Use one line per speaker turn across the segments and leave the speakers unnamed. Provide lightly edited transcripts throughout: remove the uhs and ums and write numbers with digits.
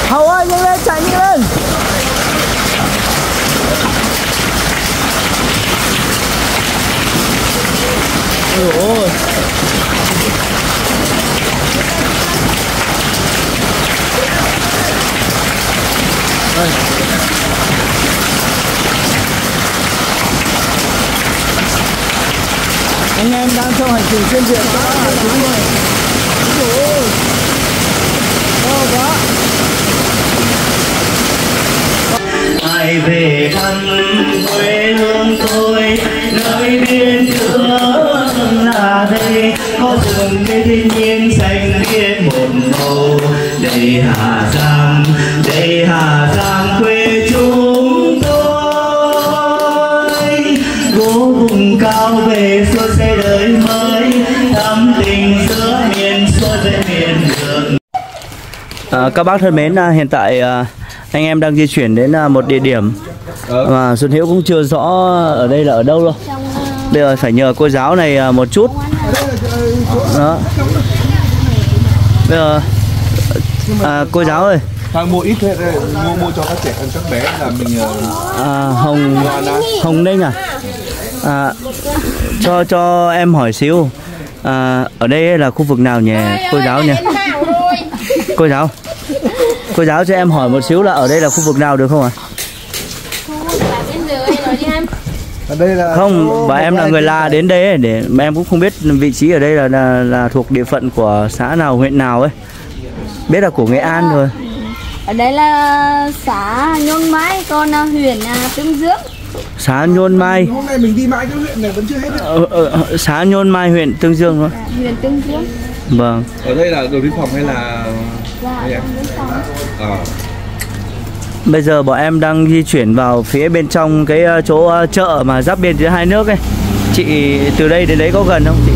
Hậu ơi, nhanh lên, chạy nhanh lên. Ôi ôi. Đây. Anh em đang trong hành trình xuyên Việt xã Hà Tĩnh rồi. Ôi to quá.
Ai về thăm quê hương tôi, nơi biên cương là đây, có rừng cây thiên nhiên xanh biếc một màu. Đây Hà Giang quê chúng tôi. Gỗ vùng cao về xuôi xây đời mới, thắm tình giữa miền xuôi với miền đường.
Các bác thân mến, hiện tại anh em đang di chuyển đến một địa điểm mà Xuân Hiễu cũng chưa rõ ở đây là ở đâu đâu. Bây giờ phải nhờ cô giáo này một chút. Đó. Bây giờ cô giáo ơi,
mua ít thế, mua cho các trẻ con các bé là mình
Hồng Ninh cho em hỏi xíu, ở đây là khu vực nào nhỉ cô giáo nhỉ? Cô giáo cho em hỏi một xíu là ở đây là khu vực nào được không ạ?
Ở đây là
không, và em là người La đến đây ấy, để mà em cũng không biết vị trí ở đây là thuộc địa phận của xã nào, huyện nào ấy. Biết là của Nghệ An rồi.
Ở đây là xã Nhôn Mai, còn huyện Tương Dương.
Xã Nhôn Mai.
hôm nay mình đi mãi cái huyện này vẫn chưa hết đấy.
Xã Nhôn Mai, huyện Tương Dương thôi.
Huyện Tương Dương.
Vâng.
Ở đây là đồn biên phòng hay là
Bây giờ bọn em đang di chuyển vào phía bên trong cái chỗ chợ mà giáp biên giữa hai nước ấy. Chị từ đây đến đấy có gần không chị?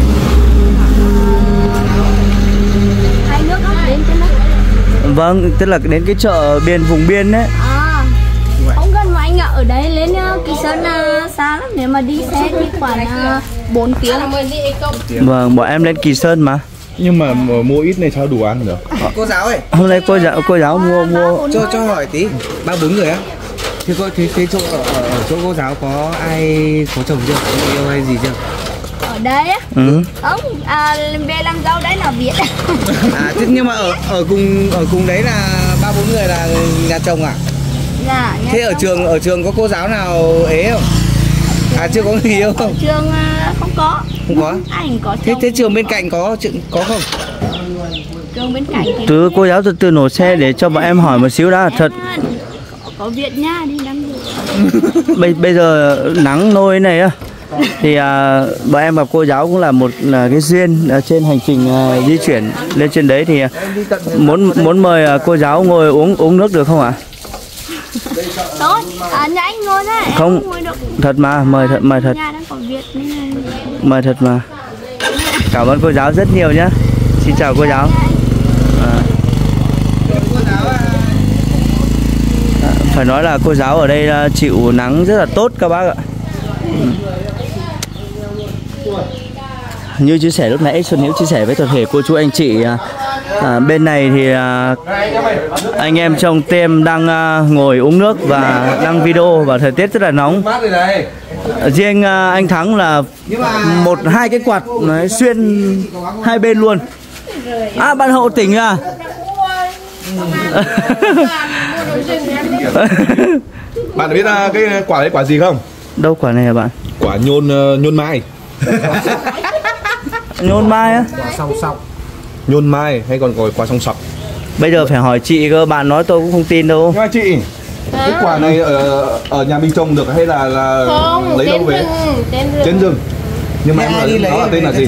Hai nước đến trên đó.
Vâng, tức là đến cái chợ biên vùng biên đấy.
Không gần mà anh ạ, ở đấy lên Kỳ Sơn xa lắm, nếu mà đi xe thì khoảng 4 tiếng.
Vâng, bọn em lên Kỳ Sơn mà.
Nhưng mà mua ít này sao đủ ăn được?
Cô giáo ơi,
hôm nay cô giáo mua
cho hỏi tí, 3-4 người á. Thế chỗ ở chỗ cô giáo có ai có chồng chưa? Có người yêu hay gì chưa?
Ở đây á? Không, về làm dâu đấy là Việt.
Thế nhưng mà ở cùng đấy là 3-4 người là nhà chồng à?
Dạ.
Thế ở trường có cô giáo nào ế không? Chưa có người yêu không?
Trường không có.
Không có.
Anh có.
Thế trường bên cạnh có không?
Trường bên cạnh thì
từ cô giáo từ nổ xe để cho bọn em hỏi một xíu đã. Thật
có Việt nha, đi đăng được.
bây giờ nắng nôi này á thì bọn em gặp cô giáo cũng là một cái duyên trên hành trình di chuyển lên trên đấy, thì muốn mời cô giáo ngồi uống nước được không ạ?
Tốt, nhà anh ngồi đấy.
Không, thật mà, mời thật.
Nhà đang có Việt nên
mời thật mà. Cảm ơn cô giáo rất nhiều nhé. Xin chào cô giáo. Phải nói là cô giáo ở đây chịu nắng rất là tốt các bác ạ. Như chia sẻ lúc nãy Xuân Hiễu chia sẻ với toàn thể cô chú anh chị, bên này thì anh em trong team đang ngồi uống nước và đăng video và thời tiết rất là nóng. Riêng anh Thắng là 1-2 cái quạt xuyên hai bên luôn. Bạn Hậu tỉnh à?
Bạn biết cái quả đấy quả gì không?
Đâu quả này hả bạn?
Quả nhôn mai.
Nhôn mai á?
Quả song sọc. Nhôn mai hay còn gọi quả song sọc.
Bây giờ phải hỏi chị cơ, bạn nói tôi cũng không tin đâu.
Nhưng mà chị, cái quả này ở nhà mình trồng được hay là
không,
lấy đâu về? Trên rừng. Nhưng mà em nó là tên là gì?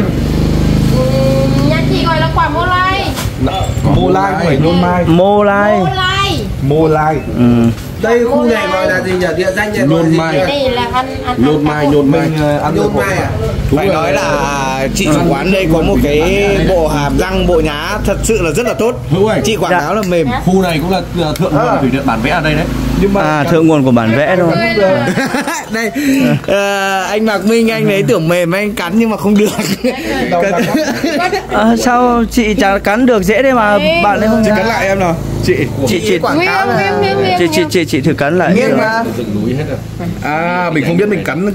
nhà chị gọi là quả mô lai.
Mô lai không phải nhôn mai.
Mô lai.
Mô lai.
Đây khu này gọi là gì nhỉ? Địa danh này
nhôn mai.
Đây là
Nhôn mai. Nhôn mai
à? Phải nói là chị chủ quán đây có một cái bộ hàm răng, bộ nhá thật sự là rất là tốt. Chị quảng cáo là mềm.
Khu này cũng là thượng nguồn thủy điện bản vẽ ở đây đấy. Nhưng mà
thượng nguồn của bản vẽ thôi.
Đây, anh Mạc Minh anh ấy tưởng mềm anh cắn nhưng mà không được.
Sao chị chả cắn được dễ đây mà bạn ấy không?
Chị cắn lại em nào.
chị
quảng cáo là
chị thử cắn lại.
nghiêng mà.
núi hết rồi.
À mình không biết mình cắn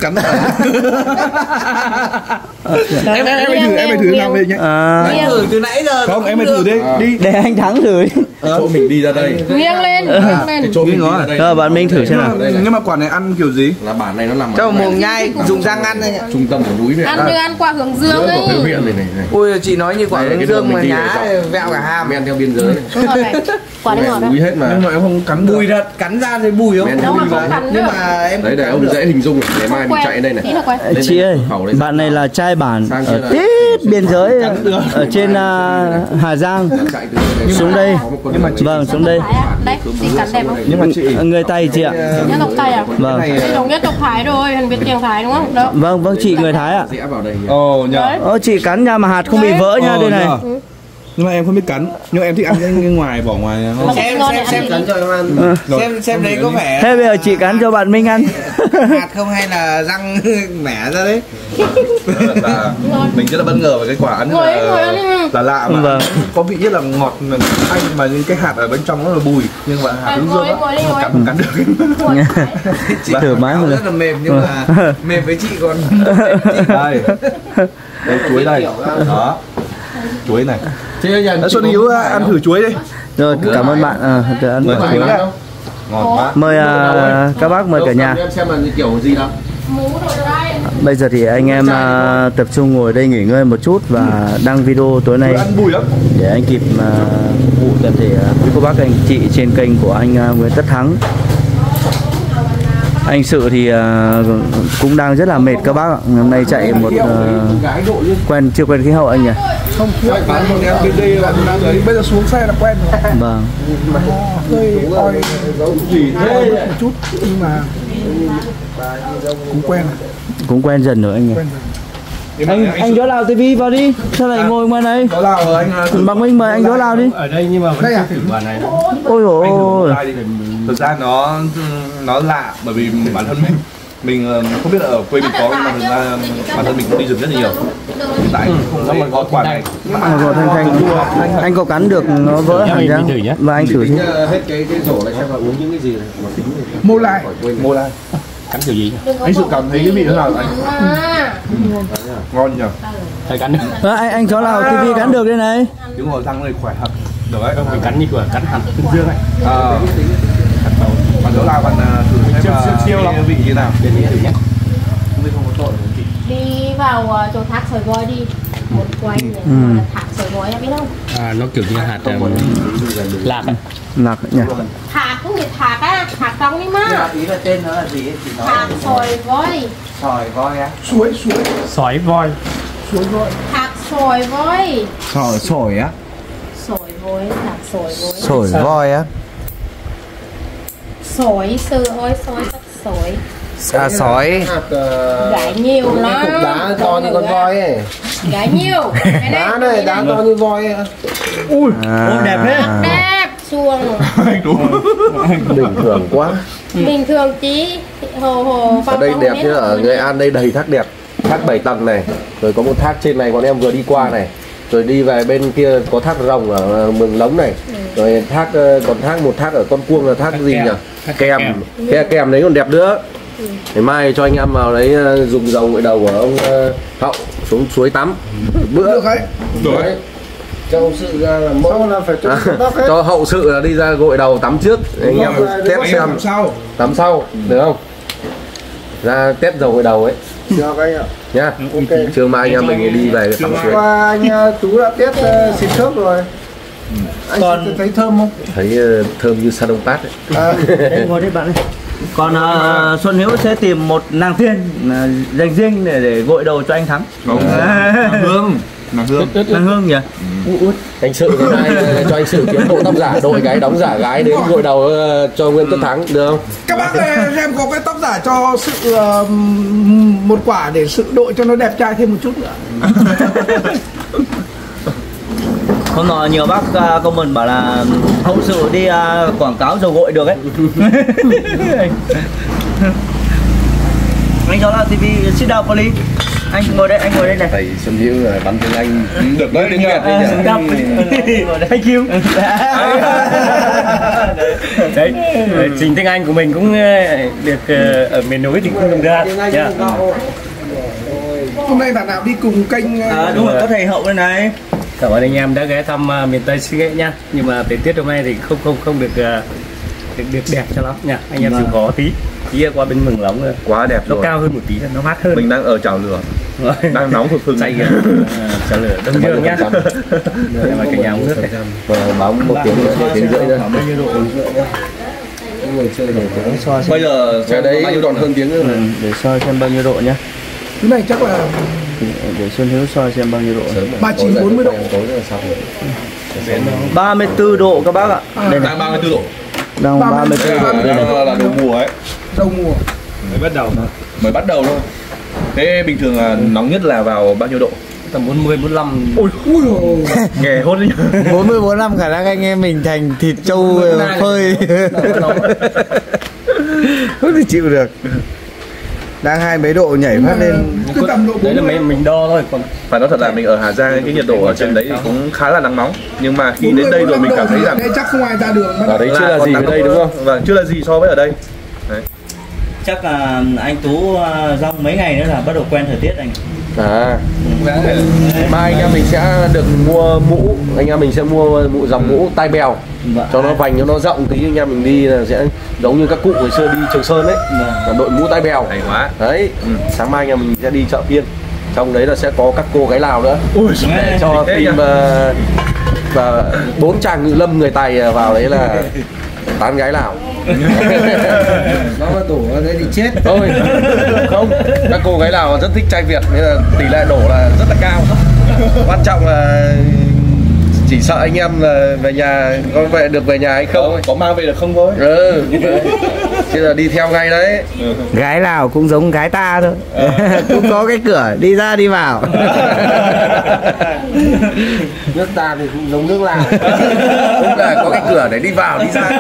em phải thử làm về nhé.
Anh thử từ nãy giờ.
Không em phải thử đi.
Để anh thắng thử.
Chỗ mình đi ra đây.
Nghiêng lên.
Cái chỗ mình đi ra đây.
Rồi bạn Minh thử xem nào.
Nhưng mà quả này ăn kiểu gì?
Là bản này nó nằm
Cho
ở
mồm nhai dùng răng ăn này.
trung tâm của núi này.
Ăn như ăn quả hướng dương ấy.
Của huyện này.
Ui chị nói như quả hướng dương mà nhá vẹo cả hàm.
Men theo biên giới.
Ngọt này. Quả này ngọt
Núi
đấy.
hết mà.
Nhưng mà em không cắn
Bùi ra cắn ra thấy bùi không?
Nếu mà không cắn
Nhưng
nữa.
mà em
Đấy để ông dễ hình dung. Ngày mai mình chạy đây này.
Tí nữa quay.
Chị ơi, bạn này là trai bản ở tít biên giới ở trên Hà Giang. Xuống đây. Vâng, xuống đây.
Đấy, chị cắn đẹp không?
Nhưng mà chị
Người Tây chị ạ.
Nhân tộc Tây à?
Vâng.
Chị đồng nhất tộc Thái rồi, hình Việt kiều Thái đúng không? Đó.
Vâng, chị người Thái ạ.
Rẽ vào đây.
ồ nhờ.
Chị cắn nha mà hạt không bị vỡ nha đây này.
Nhưng mà em không biết cắn. Nhưng mà em thích ăn cái ngoài bỏ ngoài nó.
Mà cái ngon này ăn
cắn
gì?
cho em ăn. Xem đấy có vẻ
Thế bây giờ chị cắn cho bạn Minh ăn.
hạt không hay là răng mẻ ra đấy.
Là mình rất là bất ngờ về cái quả ăn
Ngồi ăn đi.
là lạ mà
Vâng.
có vị rất là ngọt mà thanh mà những cái hạt ở bên trong nó là bùi nhưng mà hạt hướng dương á cắn được.
Chị thử mái một
Rất là mềm nhưng mà mềm với chị còn
Đây chuối đây đó chuối này.
Thế
Xuân Hiếu ăn thử chuối đi.
Rồi, cảm ơn bạn. Ăn
Mời
chuối.
chuối đấy. Ngon quá.
Mời các bác, mời cả nhà.
Em xem là kiểu gì đâu.
Mú rồi đây.
Bây giờ thì anh em tập trung ngồi đây nghỉ ngơi một chút và đăng video tối nay
Ăn bùi lắm.
để anh kịp phục vụ toàn thể quý cô bác anh chị trên kênh của anh Nguyễn Tất Thắng. Anh Sự thì cũng đang rất là mệt các bác ạ. Hôm nay chạy một chưa quen khí hậu anh nhỉ?
Không, bán một em bên đây là đang đấy. Bây giờ xuống xe là quen rồi.
Vâng.
Hơi oi gì thế một chút nhưng mà cũng quen rồi.
Cũng quen dần rồi anh nhỉ? Anh Gió Lào TV vào đi. Sao lại ngồi ngoài này?
Có Lào rồi anh.
Bằng Minh mời anh Gió Lào đi.
Ở đây nhưng mà
Đây à?
thử quả này.
Ôi dồi ôi.
Thực ra nó lạ bởi vì bản thân mình không biết là ở quê mình có nhưng mà thực ra bản thân mình cũng đi rừng rất là nhiều. Hiện tại không có quả này.
Rồi anh có cắn được nó vỡ hẳn ra và anh thử đi.
Hết cái rổ này xem là uống những cái gì này mà tính
Mô lai.
cắn kiểu gì?
Anh Sự cảm thấy cái vị thế nào anh? Ngon nhỉ?
Thầy cắn được.
Anh Gió Lào TV cắn được đây này.
Đúng rồi, răng này khỏe thật. Được đấy.
Mình cắn như kiểu cắn hẳn tương dương này.
Bạn Gió Lào bạn thử xem
siêu lắm.
cái vị như nào.
Đi vào chỗ thác sỏi voi đi. Một quanh này là thác sỏi voi em biết không?
À nó kiểu như hạt lạc ấy.
Lạc nhỉ?
Thác cũng như thác á, thác trong đi mà.
ý là tên nó là gì chị nói.
Thác sỏi voi.
Sỏi voi á.
Suối.
Sói voi.
Thác sỏi voi.
Sỏi á.
Sỏi voi, thác sỏi voi.
Sỏi voi á.
Sỏi sư ơi, sỏi sắc sỏi.
À sỏi.
Gái nhiều lắm.
Cục đá to như con voi ấy.
Gái nhiều. Cái
Đá này đá to như voi ấy.
Ui,
đẹp thế.
đẹp, xuồng.
Bình thường quá.
Bình thường chí hồ
Ở đây đẹp chứ ở Nghệ An đây đầy thác đẹp. Thác 7 tầng này. Rồi có một thác trên này bọn em vừa đi qua này. Rồi đi về bên kia có thác rồng ở Mường Lống này. Rồi thác còn một thác ở Con Cuông là thác gì nhỉ? Kèm. Kèm đấy còn đẹp nữa. Ngày mai cho anh em vào đấy dùng dầu gội đầu của ông Hậu xuống suối tắm bữa.
được đấy. Được đấy.
Cho hậu sự ra là cho hậu sự là đi ra gội đầu tắm trước anh em test xem tắm sau được không? Ra test dầu gội đầu ấy.
Được anh ạ.
Nhá. Trưa mai anh em mình đi về tắm suối.
Qua anh chú đã test xịt khớp rồi. Anh còn thấy thơm không?
Thấy thơm như sa đông pát ấy.
Đây ngồi đây bạn ơi. Còn Xuân Hiếu sẽ tìm một nàng tiên dành riêng để gội đầu cho anh Thắng. Nàng Hương nhỉ?
Anh Sự hôm nay cho anh Sự kiếm bộ tóc giả đội cái đóng giả gái đến gội đầu cho Nguyễn Tất Thắng được không?
Các bác ơi, em có cái tóc giả cho Sự một quả để Sự đội cho nó đẹp trai thêm một chút nữa.
Hôm nọ nhiều bác comment bảo là hậu sự đi quảng cáo dầu gội được ấy. Anh Gió Lào TV sit down please. Anh ngồi đây, anh ngồi đây này.
Thầy Xuân Hữu là bắn tiếng Anh được nói tiếng Việt đấy nhỉ?
Thank you.
Đấy, trình tiếng Anh của mình cũng được ở miền núi thì cũng dùng ra.
Hôm nay bạn nào đi cùng kênh
Đúng rồi, có thầy Hậu đây này.
Cảm ơn anh em đã ghé thăm miền Tây Xứ Nghệ nha. Nhưng mà thời tiết hôm nay thì không được đẹp cho lắm nha. Anh em chịu khó tí. Tí qua bên Mường Lống rồi.
Quá đẹp
Nó
rồi.
cao hơn một tí, nó mát hơn.
Mình đang ở chảo lửa, đang nóng phừng phừng.
Chạy kìa. Chảo lửa Đông Dương nhá. Đây là cái nhà uống nước này.
Bóng 1 tiếng nữa, 1 tiếng rưỡi nữa.
Bao nhiêu độ?
Người chơi này cũng
So xem.
Bây giờ
cái đấy còn hơn tiếng nữa.
Để soi xem bao nhiêu độ nhá.
cái này chắc là
Để Xuân Hiếu soi xem bao nhiêu độ.
39 40 độ.
Tối là xong.
34 độ các bác ạ. Đây này.
đang 34 độ.
Đang 34 độ đây này.
Là đầu mùa ấy.
Đầu mùa.
Mới bắt đầu thôi. Thế bình thường là nóng nhất là vào bao nhiêu độ?
Tầm 40 45.
Ui rồi.
Nghe hốt đấy nhá.
40 45 khả năng anh em mình thành thịt trâu phơi. Không thể chịu được. Đang 20 mấy độ nhảy phát lên.
Cứ tầm độ
Đấy là
40.
mình đo thôi, còn
Phải nói thật là mình ở Hà Giang cái nhiệt độ ở trên đấy thì cũng khá là nắng nóng. Nhưng mà khi đến đây rồi mình cảm thấy rằng
đây chắc không ai ra đường.
Ở đấy chưa là gì ở đây đúng không?
Vâng, chưa là gì so với ở đây. Đấy.
Chắc là anh Tú rong mấy ngày nữa là bắt đầu quen thời tiết anh.
Mai anh em mình sẽ được mua mũ, anh em mình sẽ mua dòng mũ tai bèo cho nó vành cho nó rộng tí, anh em mình đi là sẽ giống như các cụ ngày xưa đi Trường Sơn đấy, là đội mũ tai bèo.
Hay quá.
Đấy, sáng mai anh em mình sẽ đi chợ phiên, trong đấy là sẽ có các cô gái Lào nữa để cho tìm và 4 chàng ngự lâm người Tài vào đấy là tán gái Lào.
Nó mà đổ ở đây thì chết.
Thôi không, các cô gái Lào rất thích trai Việt nên là tỷ lệ đổ là rất là cao. Quan trọng là chỉ sợ anh em là về nhà có về được về nhà hay không,
Có mang về được không thôi.
chứ là đi theo ngay đấy.
Gái nào cũng giống gái ta thôi. Cũng có cái cửa đi ra đi vào.
Nước ta thì cũng giống nước Lào, cũng là có cái cửa để đi vào đi ra.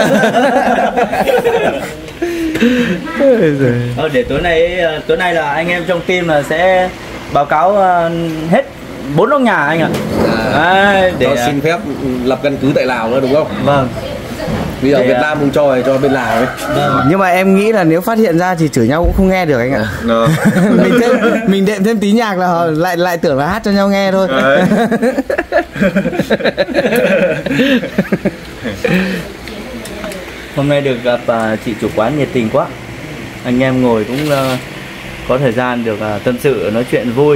Để tối nay là anh em trong team là sẽ báo cáo hết 4 nóc nhà anh ạ.
Để xin phép lập căn cứ tại Lào nữa đúng không?
Vâng.
Bây giờ Việt Nam không cho bên Lào ấy.
Nhưng mà em nghĩ là nếu phát hiện ra thì chửi nhau cũng không nghe được anh ạ. mình đệm thêm tí nhạc là họ lại tưởng là hát cho nhau nghe thôi.
Hôm nay được gặp chị chủ quán nhiệt tình quá. Anh em ngồi cũng có thời gian được tâm sự nói chuyện vui.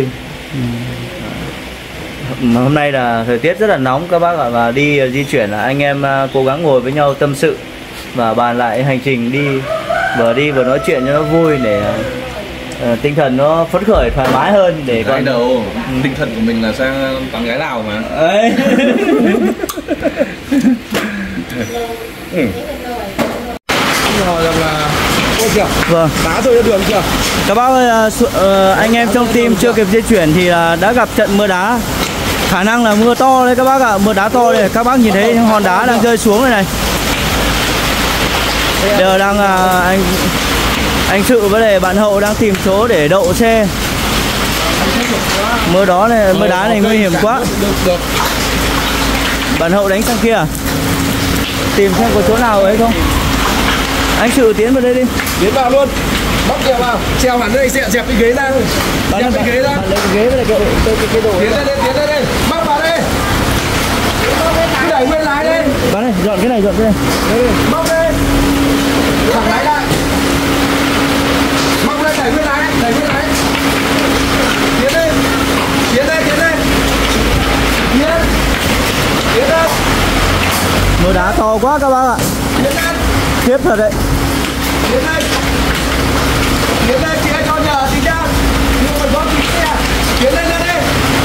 Mà hôm nay là thời tiết rất là nóng các bác ạ, và đi di chuyển là anh em cố gắng ngồi với nhau tâm sự và bàn lại hành trình đi vừa nói chuyện cho nó vui để tinh thần nó phấn khởi thoải mái hơn để
Gái đầu, tinh thần của mình là sang tán gái Lào mà.
ấy.
Rồi là ôi kìa.
Vâng.
Đá rơi ra đường kìa.
Các bác ơi, anh em trong team chưa kịp di chuyển thì đã gặp trận mưa đá. Khả năng là mưa to đấy các bác ạ, mưa đá to đây. Các bác nhìn thấy hòn đá đang rơi xuống đây này. Giờ đang anh Sự với lại bạn Hậu đang tìm chỗ để đậu xe. Mưa đá này nguy hiểm quá. Bạn Hậu đánh sang kia. Tìm xem có chỗ nào ấy không. Anh Sự tiến vào đây đi.
Tiến vào luôn. Móc kìa vào. Treo hẳn đây, dẹp cái ghế ra. Dẹp cái ghế ra.
Lấy cái ghế với lại cái đồ.
Tiến lên đây. Móc vào đây. Cứ đẩy nguyên lái đây.
Bán này, dọn cái này.
Móc đây. Thẳng lái lại. Móc lên, đẩy nguyên lái. Tiến lên. Tiến lên.
Mưa đá to quá các bác ạ.
Tiến lên.
Tiếp thật đấy.
Tiến lên, chị ơi cho nhờ tí nha. Nhưng mà có tí xe. Tiến lên đây.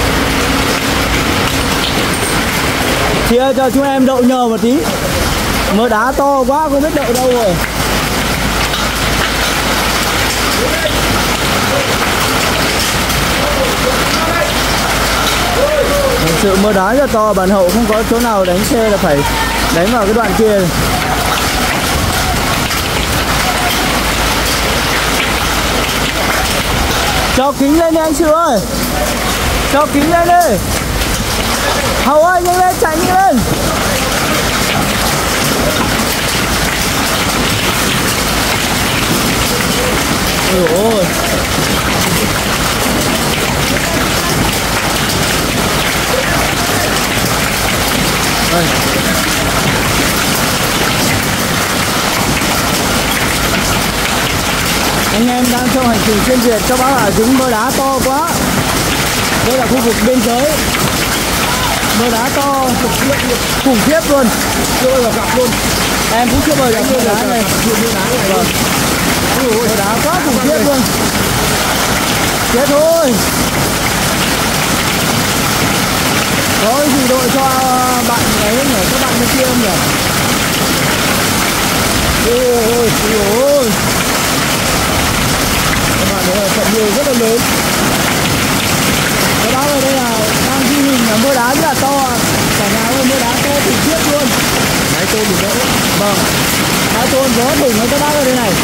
Chị ơi cho chúng em đậu nhờ một tí. Mưa đá to quá không biết đậu đâu rồi. Thực sự mưa đá rất to, bạn Hậu không có chỗ nào đánh xe là phải đánh vào cái đoạn kia. Cho kính lên đi anh Sự ơi. Cho kính lên đi. Hậu ơi nhanh lên, chạy nhanh lên. Ôi ôi. Đây. Anh em đang trong hành trình xuyên Việt, các bác ạ, dính mưa đá to quá. Đây là khu vực biên giới. Mưa đá to khủng khiếp luôn.
Chưa là gặp luôn.
Em cũng chưa bao giờ gặp mưa đá này. Vâng. Mưa đá quá khủng khiếp luôn. Chết thôi. Có gì đội cho bạn ấy nhỉ, các bạn bên kia không nhỉ? Ôi ôi. Các bạn thấy là trận mưa rất là lớn. Các bác ở đây là đang ghi hình là mưa đá rất là to. Cả nhà ơi, mưa đá to khủng khiếp luôn.
Mái tôn thì vỡ.
Vâng. Mái tôn vỡ thủng rồi các bác ở đây này.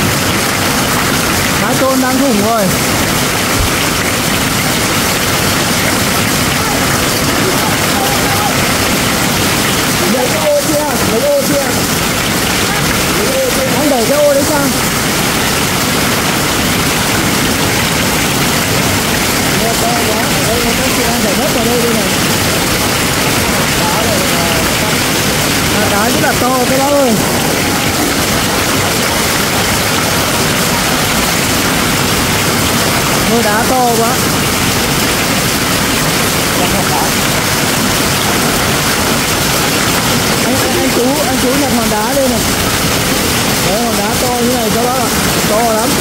Mái tôn đang thủng rồi.
Lấy cái ô kia, lấy ô kia.
Anh đẩy cái ô đấy sang. Mưa to quá. Đây là các chị đang đẩy đất vào đây đây này. Đá rất là to các bác ơi. Mưa đá to quá. Anh chú nhặt hòn đá đây này. Đấy, hòn đá to như này các bác ạ. To lắm.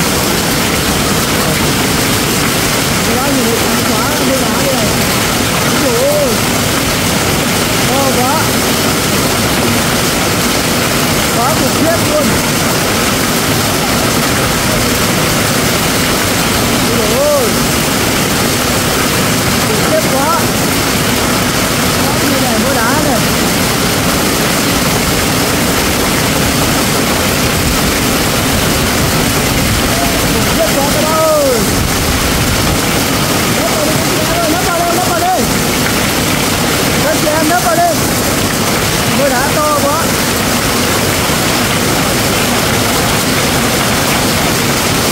Các bác nhìn thấy khóa mưa đá đây này. Ôi ôi. To quá. Quá khủng khiếp luôn. Ôi ôi. Khủng khiếp quá. Như này mưa đá này. Khủng khiếp quá các bác ơi. Nấp vào đây, nấp vào đây. Các chị em nấp vào đây. Mưa đá to quá.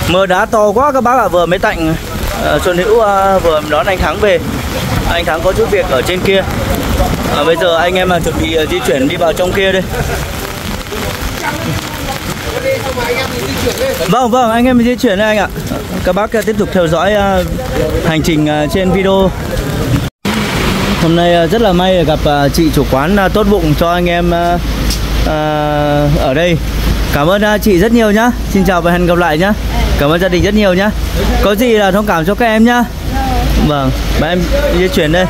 Mưa đá to quá các bác ạ, vừa mới tạnh. Xuân Hữu vừa đón anh Thắng về. Anh Thắng có chút việc ở trên kia. Bây giờ anh em chuẩn bị di chuyển đi vào trong kia đây. Vâng, anh em di chuyển đây anh ạ. Các bác tiếp tục theo dõi hành trình trên video. Hôm nay rất là may gặp chị chủ quán tốt bụng cho anh em ở đây. Cảm ơn chị rất nhiều nhá. Xin chào và hẹn gặp lại nhá. Cảm ơn gia đình rất nhiều nhá. Có gì là thông cảm cho các em nhá. Vâng, ba em di chuyển đây.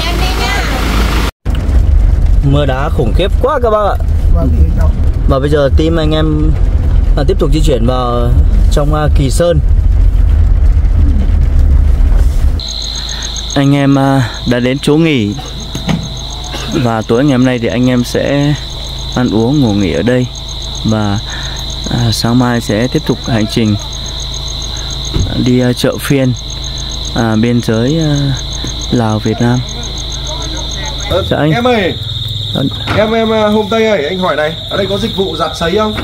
Mưa đá khủng khiếp quá các bác ạ. Và bây giờ team anh em tiếp tục di chuyển vào trong Kỳ Sơn. Anh em đã đến chỗ nghỉ. Và tối ngày hôm nay thì anh em sẽ ăn uống ngủ nghỉ ở đây. Và sáng mai sẽ tiếp tục hành trình đi chợ phiên biên giới Lào Việt Nam.
Dạ anh. Em ơi, em hôm Tây ơi, anh hỏi này, ở đây có dịch vụ giặt sấy không?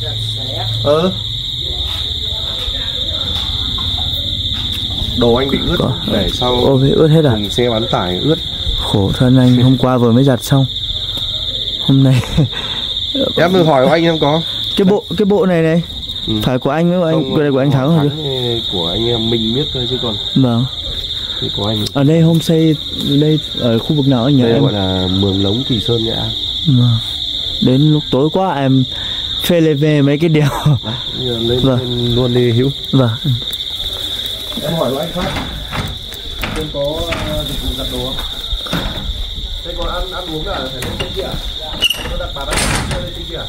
Đồ anh bị ướt để sau
bị ướt hết à?
Cùng xe bán tải ướt.
Khổ thân anh, hôm qua vừa mới giặt xong. Hôm nay
em thử hỏi của anh em có.
Cái bộ này này phải của anh với anh, cái này của anh Thắng không?
Của anh em mình biết thôi chứ còn.
Vâng.
Của anh.
Ở đây homestay đây ở khu vực nào anh nhớ?
Đây gọi là Mường Lống, Kỳ Sơn Nghệ An.
Vâng. Đến lúc tối quá em phê lê về mấy cái điều.
Lên luôn đi Hữu.
Vâng.
Em hỏi của anh Phát. Không có dịch vụ giặt đồ không? Thế còn ăn uống là phải lên trên kia à? Có đặt bàn ăn lên trên kia à?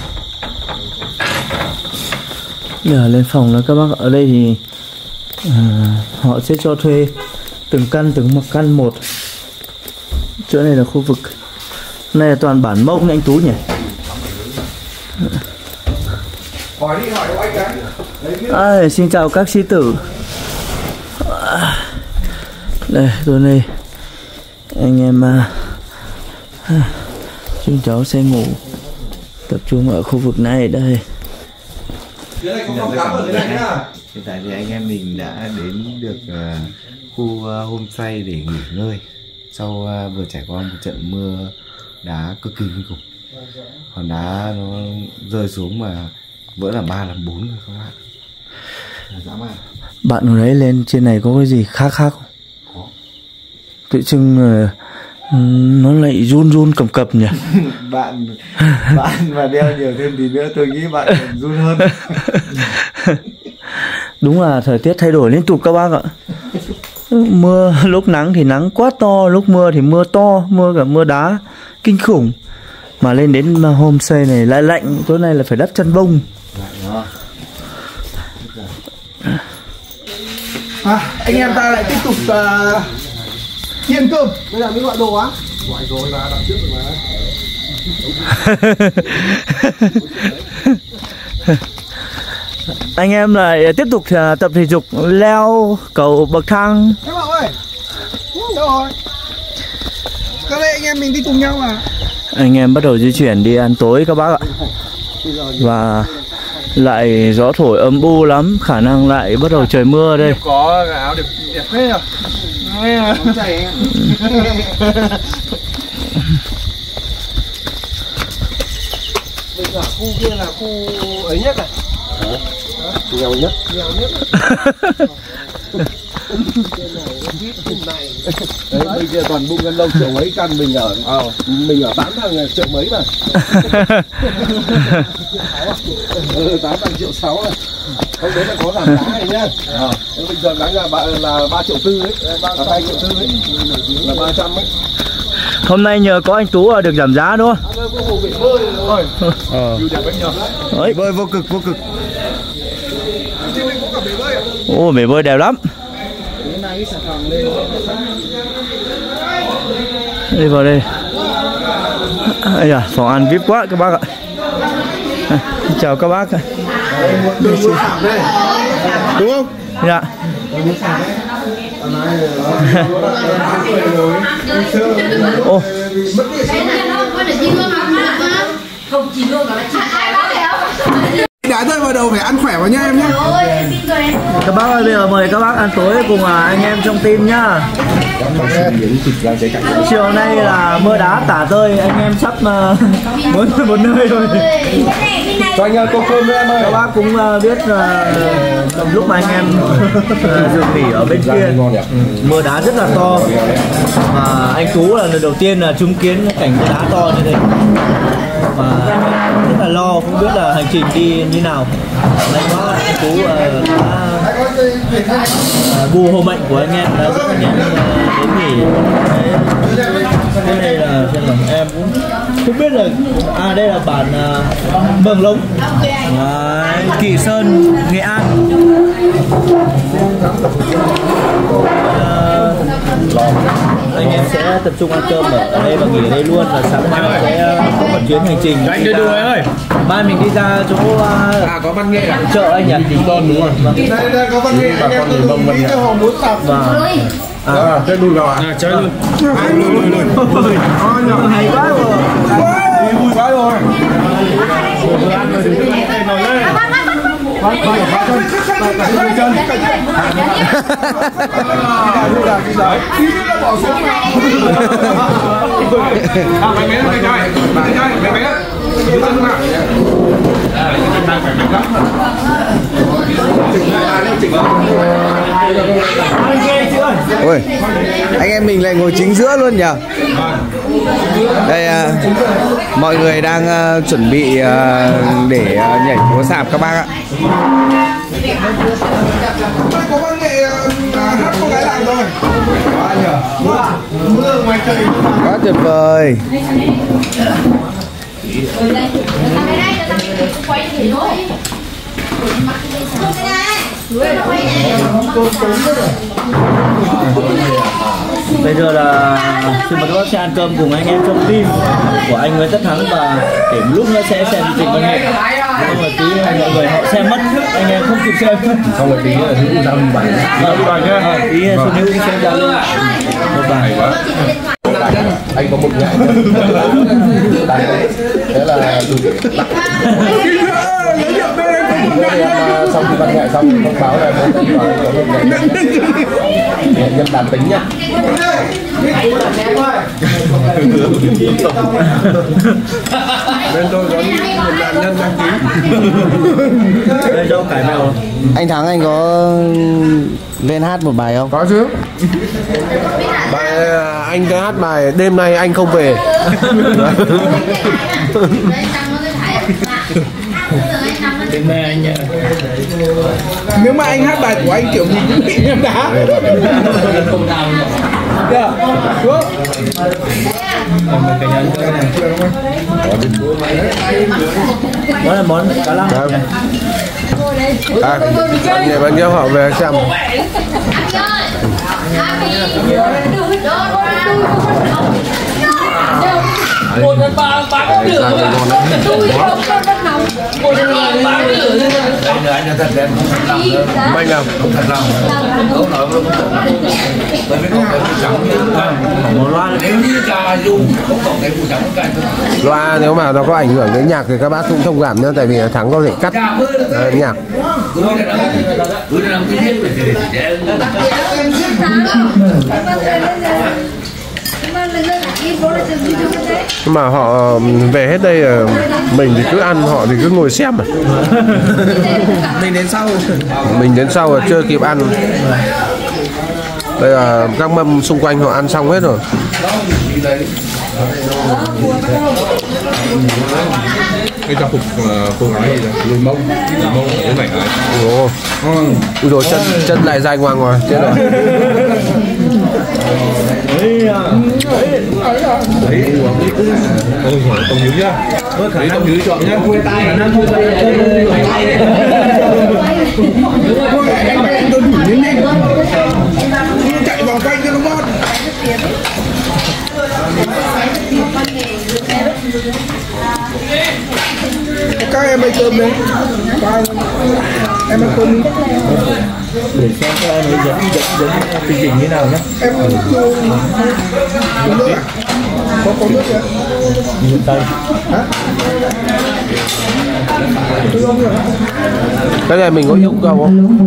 Giờ lên phòng là các bác ở đây thì họ sẽ cho thuê từng căn một. Chỗ này là khu vực này là toàn bản Mông anh Tú nhỉ?
Hỏi đi, hỏi anh cái.
Xin chào các sĩ tử. Đây tối nay anh em chúng cháu sẽ ngủ tập trung ở khu vực này đây.
Hiện tại thì anh em mình đã đến được khu homestay để nghỉ ngơi sau vừa trải qua một trận mưa đá cực kỳ kinh khủng. Hòn đá nó rơi xuống mà vỡ làm 3 làm 4 rồi các bạn. Dã man.
Bạn hồi đấy lên trên này có cái gì khác không?
Có.
Tự chừng nó lại run cầm cập nhỉ?
bạn mà đeo nhiều thêm tí nữa tôi nghĩ bạn còn run hơn.
Đúng là thời tiết thay đổi liên tục các bác ạ. Mưa lúc nắng thì nắng quá to, lúc mưa thì mưa to, mưa đá kinh khủng. Mà lên đến homestay này lại lạnh, tối nay là phải đắp chăn bông.
Anh em ta lại tiếp tục chiên cơm. Bây giờ mới gọi đồ á? Gọi rồi là đặt trước rồi mà.
Anh em lại tiếp tục tập thể dục leo cầu bậc thang.
Các bạn ơi, đâu rồi? Các anh em mình đi cùng nhau mà.
Anh em bắt đầu di chuyển đi ăn tối các bác ạ. Và lại gió thổi âm u lắm, khả năng lại bắt đầu trời mưa đây.
Có áo đẹp thế à? Bây giờ khu kia là khu ấy nhất này. Nghèo nhất. Đấy, bây giờ toàn bụng ngân đông triệu mấy căn mình ở 8 thằng triệu mấy mà. 8 thằng triệu 6 này. Không đấy là có giảm giá này nhá. Bình thường đáng là 3 triệu 4 ấy, 2 triệu 4 ấy, là 300 ấy.
Hôm nay nhờ có anh Tú được giảm giá đúng không?
Có hồ bể bơi rồi.
Đấy.
Bơi vô cực.
Ồ, bể bơi đẹp lắm. Đi vào đây. Ây da, phòng ăn VIP quá các bác ạ. Chào các bác.
Đúng không?
Dạ. Ô.
Không chỉ luôn mà là chỉ ai đó
Đá rơi vào đầu phải ăn khỏe vào nha em nhé.
Các bác ơi, bây giờ mời các bác ăn tối cùng anh em trong team nhá. Chiều nay là mưa đá tả rơi, anh em sắp muốn một nơi rồi.
Cho anh tô cơm nữa em ơi.
Các bác cũng biết lúc mà anh em dừng nghỉ ở bên kia mưa đá rất là to, mà anh Tú là lần đầu tiên là chứng kiến cảnh mưa đá to như thế, mà rất là lo, không biết là hành trình đi như nào. May quá anh Tú đã bù hộ mệnh của anh em đã giúp anh em đến nghỉ. Cái này là em cũng không biết là đây là bản Mường Lống, Kỳ Sơn, Nghệ An. Anh em sẽ tập trung ăn cơm ở đây và nghỉ ở đây luôn, và sáng mai sẽ có một chuyến hành trình.
Anh chơi đùa ơi.
Mai mình đi ra chỗ
có văn nghệ à?
chợ anh nhỉ?
Đúng rồi. Đây có văn nghệ, anh em đi cái hồ muốn tập. Chơi luôn rồi ạ? Chơi luôn.
Hay quá rồi.
Vui quá rồi.
Ôi, anh em mình lại ngồi chính giữa luôn nhỉ? Đây mọi người đang chuẩn bị để nhảy múa sạp các bác ạ.
Có văn nghệ hát con gái làm rồi.
Quá tuyệt vời.
Bây giờ là xin mời các bác sẽ ăn cơm cùng anh em trong team của anh Nguyễn Tất Thắng, và để lúc nữa sẽ xem chương trình văn nghệ. Không là tí mọi người họ xem mất, anh em không kịp xem.
Không là tí hữu ra một bài. Đi bài nhá.
Tí Xuân Hữu cũng xem ra luôn một bài.
Anh có một nhảy. Thế là xong khi văn nghệ xong thông báo là nghệ nhân đàn tính nhá.
Bên tôi có một nạn nhân đăng ký.
Đây đâu cải mèo.
Anh Thắng, anh có lên hát một bài không?
Có chứ. Bài anh cái hát bài đêm nay anh không về. Nếu mà anh hát bài của anh kiểu gì cũng bị em đá.
Đó là món cá lăng.
Anh này bao nhiêu họ về xem.
Một lần ba cũng được. Tôi không bắt nóng. Một lần ba cũng được.
Anh là thật đẹp, không thật lòng đâu.
Anh nào?
Không thật lòng. Đâu nói không thật lòng. Bởi vì có cái mũ trắng như thế.
Một loa
nếu như trà dung không có cái mũ trắng cạnh.
Loa nếu mà nó có ảnh hưởng đến nhạc thì các bác cũng thông cảm nhé, tại vì Thắng có thể cắt nhạc. Nhưng mà họ về hết đây, mình thì cứ ăn, họ thì cứ ngồi xem.
Mình đến sau.
Mình đến sau là chưa kịp ăn. Đây là các mâm xung quanh họ ăn xong hết rồi.
Cái trang phục cô gái gì lùi mông cái mảnh này.
Ồ, rồi chân lại dài ngoằng rồi, chết rồi.
Tông Hiếu nhá. Đấy Tông Hiếu chọn nhá.
Chạy vòng quanh cho nó ngon. Các em ăn cơm đấy. Em ăn cơm đi.
để xem các em ấy dẫn chương trình như nào nhé.
Em uống nước à? Có nước à?
Miền Tây.
Hả?
Cái này mình có yêu cầu không?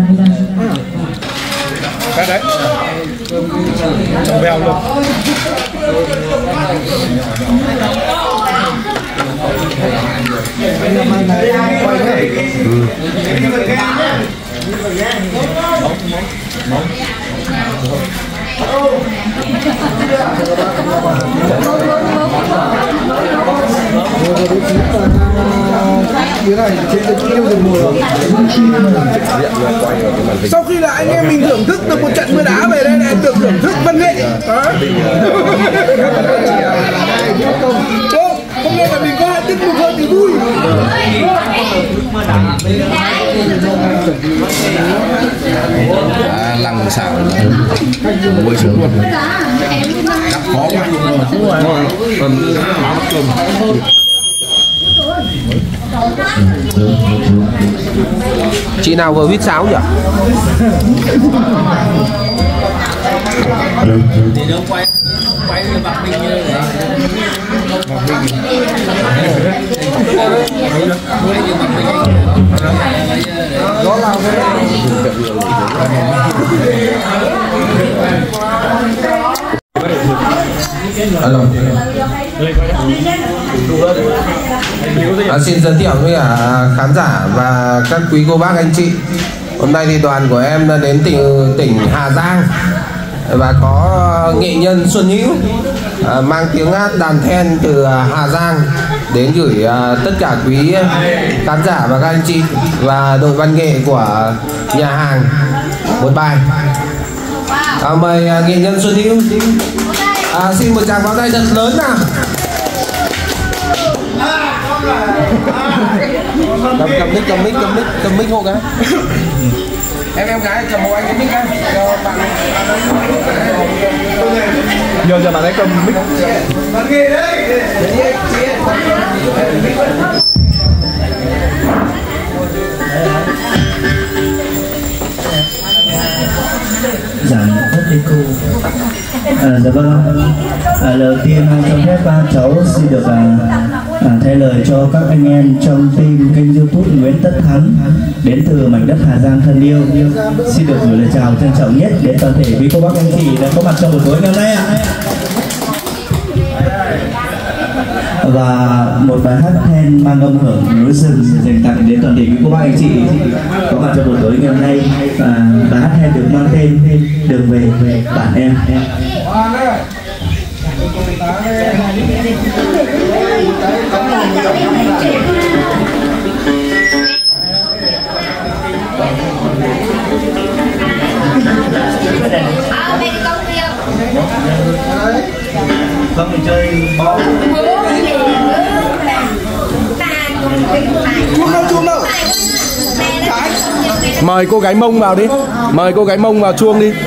Cái đấy vèo luôn. Sau khi là anh em mình thưởng thức được một trận mưa đá về đây này, được thưởng thức văn nghệ. Hôm nay là mình có tiết mục hơn thì vui.
Lăng xảo muối xuống luôn. Cắt khó quá. Chị nào vừa huýt sáo nhỉ?
Thì nó quay như bạc minh như này.
Gió lao thế.
Alo. Xin giới thiệu với khán giả và các quý cô bác anh chị. Hôm nay thì đoàn của em đã đến tỉnh Hà Giang và có nghệ nhân Xuân Hữu mang tiếng hát đàn then từ Hà Giang đến gửi tất cả quý khán giả và các anh chị và đội văn nghệ của nhà hàng một bài. Mời nghệ nhân Xuân Hữu. Xin một tràng pháo tay thật lớn nào. Cầm mic hộ cái. Em gái cầm hộ anh cái mic cái cho bạn.
Nhờ cho bạn ấy cầm mic. Bạn nghe đấy.
Giảm hết đi cô. Dạ vâng. Đầu tiên cho phép cháu xin được thay lời cho các anh em trong team kênh YouTube Nguyễn Tất Thắng đến từ mảnh đất Hà Giang thân yêu. Xin được gửi lời chào trân trọng nhất đến toàn thể quý cô bác anh chị đã có mặt trong buổi tối ngày hôm nay ạ. Và một bài hát then mang âm hưởng núi rừng dành tặng đến toàn thể quý cô bác anh chị có mặt trong buổi tối ngày hôm nay. Bài hát then được mang tên Đường về bản em. Vâng, mình chơi bóng.
Chuông đâu? Mời cô gái Mông vào đi. Mời cô gái Mông vào chuông đi.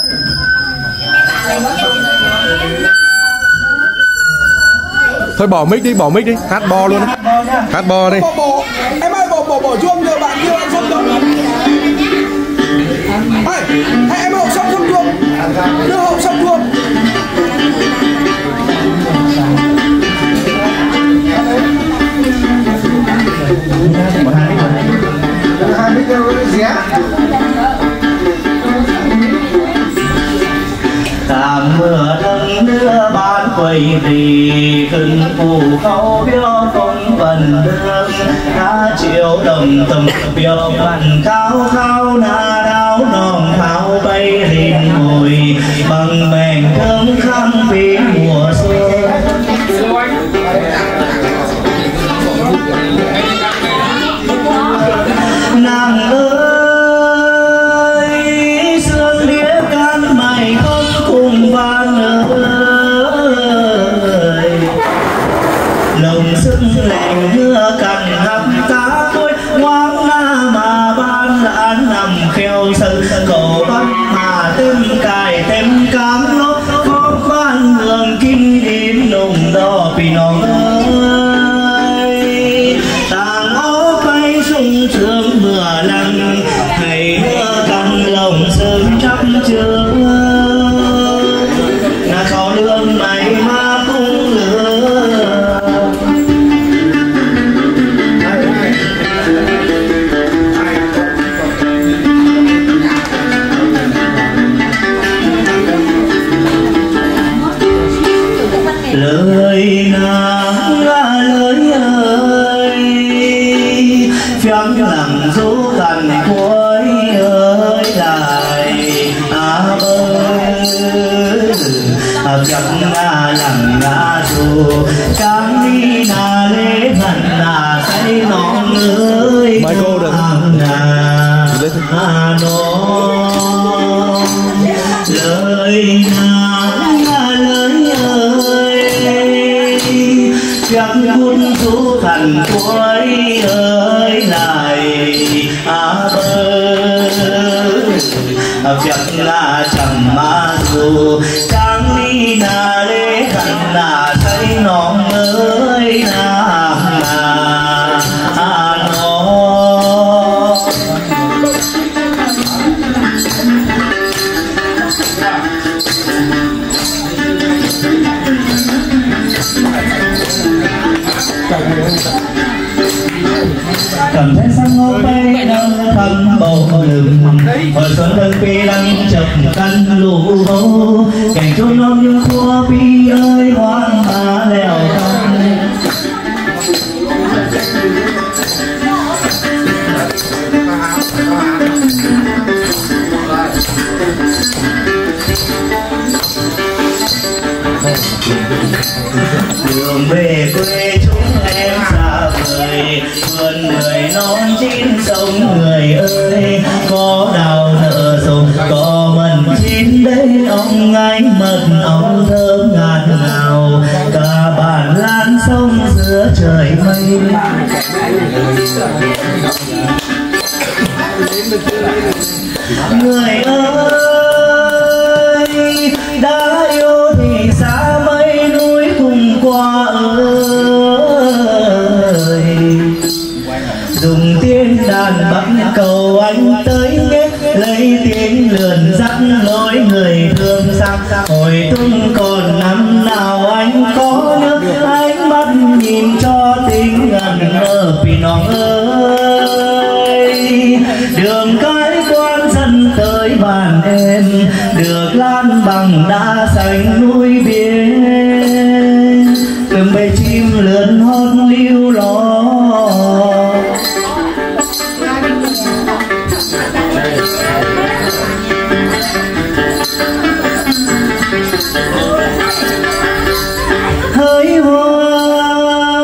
Thôi bỏ mic đi, hát bo luôn. Hát bo đi. Em ơi, bỏ chuông rồi bạn kia ăn xong chuông. Em hậu xong chuông. Đưa hậu xong chuông.
Tạm mưa thân đưa ban quay về khưng phù khâu biếu phong vần đường đã chiều đồng tầm biếu mặn khao khao na đau nòng tháo bay lên ngồi bằng mền thơm khăn vì mùa xuân. Nàng ơi sương đĩa can mày không cùng vang ơi lòng sức lạnh mưa cằn hầm cá cối ngoan na mà ban đã nằm kheo sân cầu bắt mà thêm cài thêm cám lốp có ban đường kim đến nồng đỏ vì nó ơi tàng áo bay sung sướng mưa lặng thầy mưa cằn lòng sớm chắp trường là khó lương mày mà cũng lừa. lời nàng lời ơi phép lặng dấu cằn cuối ơi lại ơi chẳng là lặng là dù chẳng đi là lễ thần là say non ơi nó lời nàng lời ơi chắc muốn du thần cuối ơi lại ơi chắc là chẳng mà dù chẳng đi là lễ thần là say non ơi nó cầm thấy sang ngô bay nâng thăm bầu lừng hồi xuân đơn pi đang chập căn lũ hô cảnh trốn non như khua pi ơi hoang mà leo thăm đường về quê chúng em xa vời vườn người non chín sông người ơi có đào nở sông có mận chín đấy ông anh mật ông thơm ngạt ngào cả bản lan sông giữa trời mây người ơi đã yêu thì xa mây núi cùng qua ơi dùng tiếng đàn bắc cầu anh tới nhé lấy tiếng lườn dắt lối người thương sang hồi tung còn năm nào anh có nhớ ánh mắt nhìn cho tình ngần ngơ vì non ơi đường cái quan dân tới bàn em được lan bằng đá xanh núi biển từng bầy chim lượn hót líu lo hỡi hoa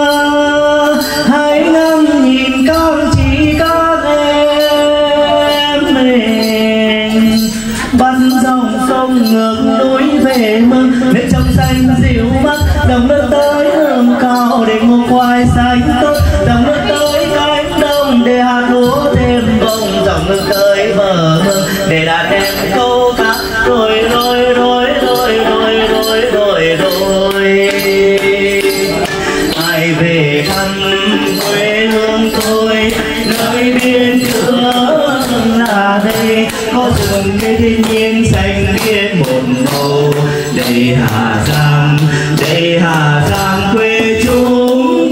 hãy ngắm nhìn con chỉ các em mình bắt dòng sông ngược núi về mừng để trong xanh dịu mắt dòng nước tới hương cao để ngô khoai xanh tốt dòng nước tới cánh đồng để hạt lúa thêm bông dòng nước tới bờ mương để đàn em câu cá rồi rồi rồi rồi rồi rồi rồi rồi ai về thăm quê hương tôi nơi biên cương là đây có rừng cây thiên nhiên xanh biếc một màu đây Hà Giang quê chúng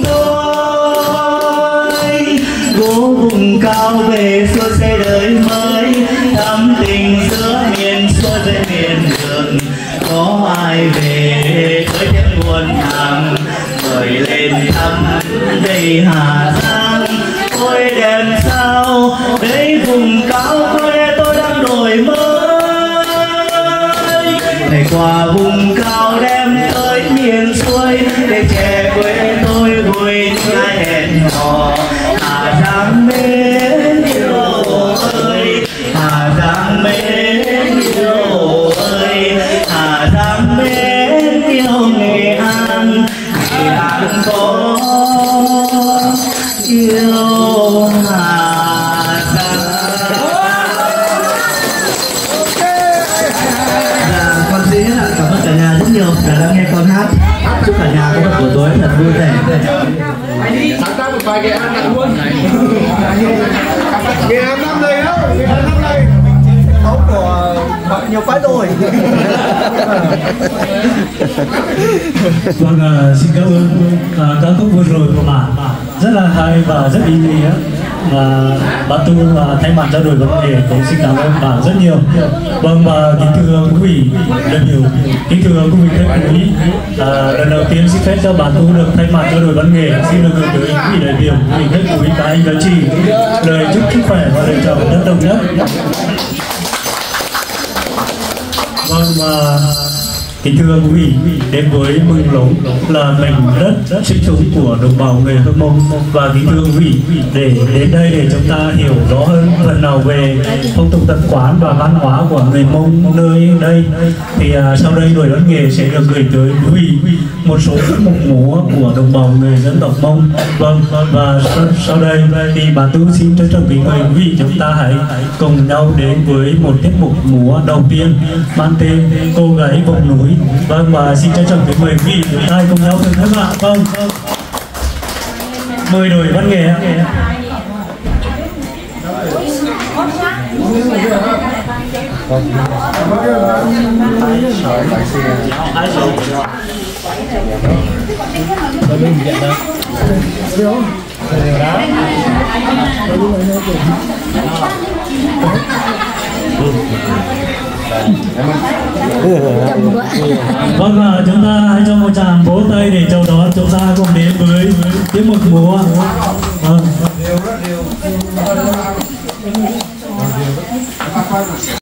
tôi gỗ vùng cao về xuôi xây đời mới thắm tình giữa miền xuôi với miền đường có ai về với tiếng buồn thầm mời lên thăm đây Hà Giang ôi đẹp sao đây vùng cao quê tôi đang đổi mới này qua vùng cao đem tới miền xuôi để trẻ quê tôi vui ai hẹn hò Hà Giang mến yêu ơi Hà Giang mến yêu ơi Hà Giang mến yêu Nghệ An có yêu Hà Giang. Con xin cảm ơn cả nhà rất nhiều đã lắng nghe con hát. Chúc cả nhà có một buổi tối thật vui vẻ.
Sáng tác một vài Nghệ An lại luôn. Nghệ An năm đây đâu? Nghệ An năm đây. Ốc của nhiều phái rồi.
Vâng, xin cảm ơn ca khúc vừa rồi của bạn rất là hay và rất ý nghĩa. Bạn Tu thay mặt cho đội văn nghệ cũng xin cảm ơn bạn rất nhiều. Vâng, và kính thưa quý vị đại biểu, kính thưa quý vị khách quý, lần đầu tiên xin phép cho bạn Tu được thay mặt cho đội văn nghệ xin được gửi tới quý vị đại biểu, quý vị khách quý, các anh các chị lời chúc sức khỏe và lời chào rất đồng nhất. Vâng, và kính thưa quý vị, đến với Mừng Lống là mình rất sinh sống của đồng bào người Hơ Mông, và kính thưa quý vị, để đến đây để chúng ta hiểu rõ hơn phần nào về phong tục tập quán và văn hóa của người Mông nơi đây, thì sau đây đội văn nghệ sẽ được gửi tới quý vị một số tiết mục múa của đồng bào người dân tộc Mông. Vâng, và sau đây thì bà Tu xin trân trọng kính mời quý vị chúng ta hãy cùng nhau đến với một tiết mục múa đầu tiên mang tên Cô Gái Vùng Núi. Vâng, và xin trân trọng kính mời quý vị chúng ta cùng nhau thưởng thức ạ. Vâng, mời đội văn nghệ. Vâng, chúng ta hãy cho một tràng vỗ tay để chào đón chúng ta cùng đến với tiết mục múa. Vâng.